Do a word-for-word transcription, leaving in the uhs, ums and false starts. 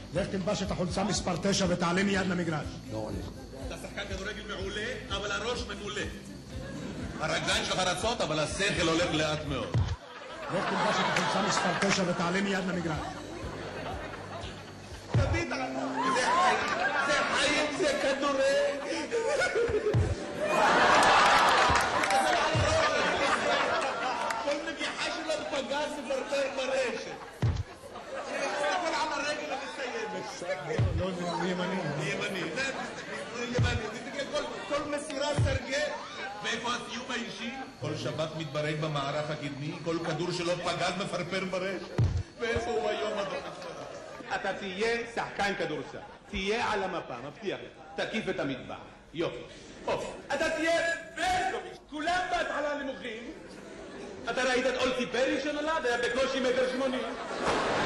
לך תלבש את החולצה מספר תשע ותעלה מיד למגרש. לא עולה. אתה שחקן כדורגל מעולה, אבל הראש ממולא. הרגליים שלך רצות, אבל השכל הולך לאט מאוד. לך תלבש את החולצה מספר תשע ותעלה מיד למגרש. תביא את ה... זה חיים, זה חיים, זה כדורגל. כל נגיחה שלו פגז מפרפר ברשת. אבל על הרגל המסיימת. לא, הוא ימני. ימני, זה ימני. כל מסירה סרגל. ואיפה הסיום האישי? כל שבת מתברג במערך הקדמי, כל כדור שלו פגז מפרפר ברשת. ואיפה הוא היום הדוח? אתה תהיה שחקן כדורסל, תהיה על המפה, מבטיח לך, תקיף את המטבח, יופי. אוף, אתה תהיה ברקוביץ', כולם בהתחלה נמוכים. אתה ראית את אולטי פרי שנולד, היה בקושי מטר שמונים.